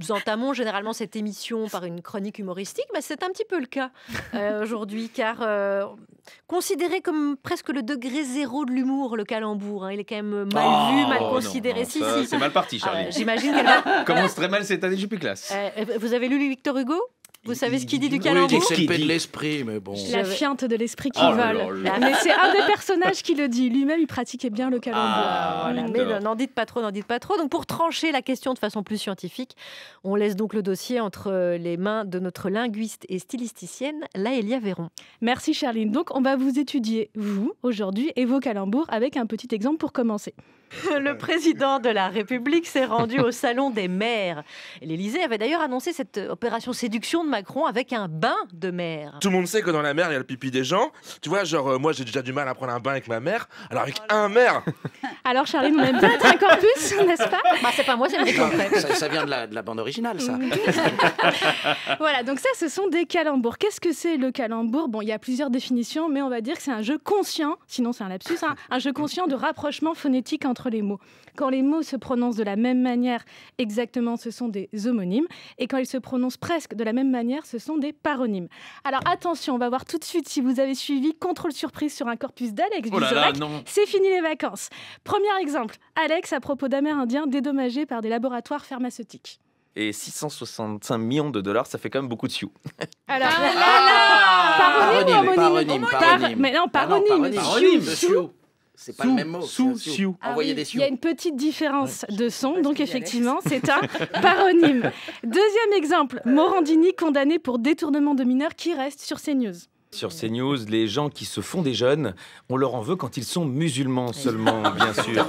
entamons généralement cette émission par une chronique humoristique, c'est un petit peu le cas aujourd'hui, car considéré comme presque le degré zéro de l'humour, le calembour, il est quand même mal vu, mal considéré. Non, c'est mal parti, Charlie. J'imagine qu'elle va... Commence très mal cette année, je suis plus classe. Vous avez lu Victor Hugo ? Vous savez ce qu'il dit du calembour ? C'est le paix de l'esprit, mais bon. La fiente de l'esprit qui vole. Mais c'est un des personnages qui le dit. Lui-même, il pratiquait bien le calembour. Mais n'en dites pas trop, n'en dites pas trop. Donc pour trancher la question de façon plus scientifique, on laisse donc le dossier entre les mains de notre linguiste et stylisticienne, Laëlia Véron. Merci Charline. Donc on va vous étudier, vous, aujourd'hui, et vos calembours avec un petit exemple pour commencer. Le président de la République s'est rendu au salon des maires. L'Élysée avait d'ailleurs annoncé cette opération séduction de Macron avec un bain de mer. Tout le monde sait que dans la mer, il y a le pipi des gens. Tu vois, genre, moi, j'ai déjà du mal à prendre un bain avec ma mère. Alors, avec un maire. Alors, Charline, on aime bien être un corpus, n'est-ce pas ? C'est pas moi, c'est le concret. Ça vient de la bande originale, ça. Voilà, donc ça, ce sont des calembours. Qu'est-ce que c'est le calembour ? Bon, il y a plusieurs définitions, mais on va dire que c'est un jeu conscient, sinon c'est un lapsus, un jeu conscient de rapprochement phonétique entre les mots. Quand les mots se prononcent de la même manière, exactement, ce sont des homonymes. Et quand ils se prononcent presque de la même manière, ce sont des paronymes. Alors attention, on va voir tout de suite si vous avez suivi contrôle surprise sur un corpus d'Alex Vizorek. C'est fini les vacances. Premier exemple, Alex à propos d'Amérindiens dédommagés par des laboratoires pharmaceutiques. Et 665 millions de dollars, ça fait quand même beaucoup de sioux. Alors, paronyme ou homonyme ? Mais non, paronyme. Sioux. C'est pas le même mot. Sioux. Envoyer des sioux. Il y a une petite différence de son, donc effectivement, c'est un paronyme. Deuxième exemple, Morandini condamné pour détournement de mineurs qui reste sur CNews. Sur CNews, les gens qui se font des jeunes, on leur en veut quand ils sont musulmans seulement, bien sûr.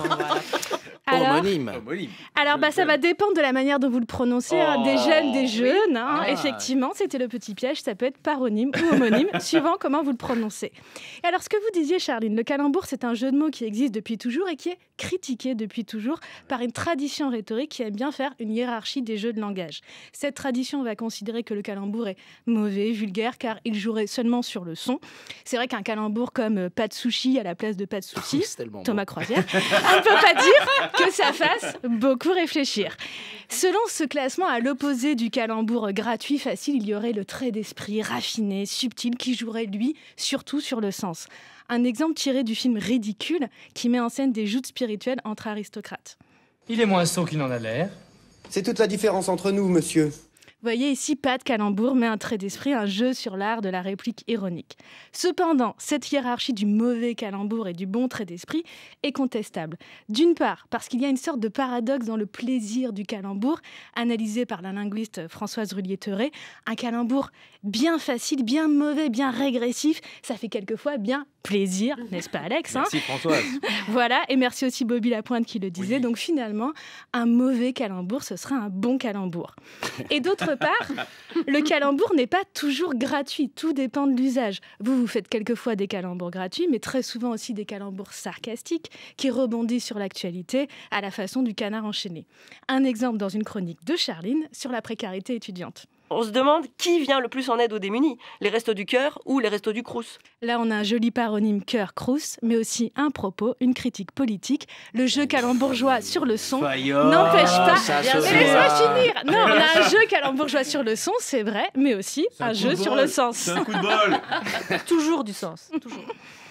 Homonyme. Alors, ça va dépendre de la manière dont vous le prononcez. Des jeunes. Effectivement, c'était le petit piège. Ça peut être paronyme ou homonyme, suivant comment vous le prononcez. Et alors, ce que vous disiez, Charline, le calembour, c'est un jeu de mots qui existe depuis toujours et qui est critiqué depuis toujours par une tradition rhétorique qui aime bien faire une hiérarchie des jeux de langage. Cette tradition va considérer que le calembour est mauvais, vulgaire, car il jouerait seulement sur le son. C'est vrai qu'un calembour comme pas de sushi à la place de pas de souci, Thomas Croisière, on ne peut pas dire que ça fasse beaucoup réfléchir. Selon ce classement, à l'opposé du calembour gratuit, facile, il y aurait le trait d'esprit raffiné, subtil, qui jouerait, lui, surtout sur le sens. Un exemple tiré du film Ridicule, qui met en scène des joutes spirituelles entre aristocrates. Il est moins sot qu'il n'en a l'air. C'est toute la différence entre nous, monsieur. Vous voyez ici, pas de calembour, mais un trait d'esprit, un jeu sur l'art de la réplique ironique. Cependant, cette hiérarchie du mauvais calembour et du bon trait d'esprit est contestable. D'une part, parce qu'il y a une sorte de paradoxe dans le plaisir du calembour, analysé par la linguiste Françoise Rullier-Theuret. Un calembour bien facile, bien mauvais, bien régressif, ça fait quelquefois bien plaisir, n'est-ce pas Alex ? Merci Françoise. Voilà, et merci aussi Bobby Lapointe qui le disait. Oui. Donc finalement, un mauvais calembour, ce serait un bon calembour. Et d'autre part, le calembour n'est pas toujours gratuit, tout dépend de l'usage. Vous faites quelquefois des calembours gratuits, mais très souvent aussi des calembours sarcastiques qui rebondissent sur l'actualité à la façon du canard enchaîné. Un exemple dans une chronique de Charline sur la précarité étudiante. On se demande qui vient le plus en aide aux démunis, les Restos du Cœur ou les Restos du Crous. Là, on a un joli paronyme Cœur-Crous, mais aussi un propos, une critique politique. Le jeu calembourgeois sur le son n'empêche pas... Mais laisse-moi finir. Non, on a un jeu calembourgeois sur le son, c'est vrai, mais aussi un jeu sur le sens. C'est un coup de bol. Toujours du sens, toujours.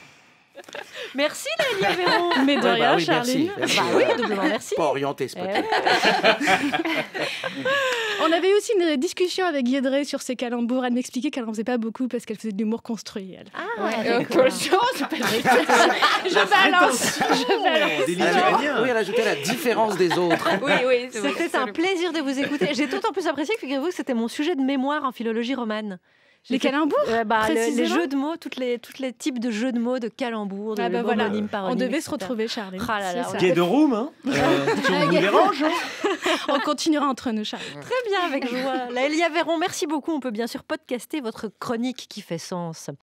Merci Laëlia Véron. Mais de rien, Charline. Merci. Oui, doublement merci. Pas orienté ce peut-être. On avait eu aussi une discussion avec Guédré sur ses calembours. Elle m'expliquait qu'elle n'en faisait pas beaucoup parce qu'elle faisait de l'humour construit. Elle. Je balance. Oui, elle ajoutait la différence des autres. Oui, c'était un plaisir de vous écouter. J'ai d'autant plus apprécié que figurez-vous que c'était mon sujet de mémoire en philologie romane. Les calembours les jeux de mots, tous les types de jeux de mots, de calembours, de homonymes, paronymes. On devait etc. se retrouver, Charline. Quai de Room, hein. Si on vous dérange, hein. On continuera entre nous, Charline. Très bien, avec joie. Laëlia Véron, merci beaucoup. On peut bien sûr podcaster votre chronique qui fait sens.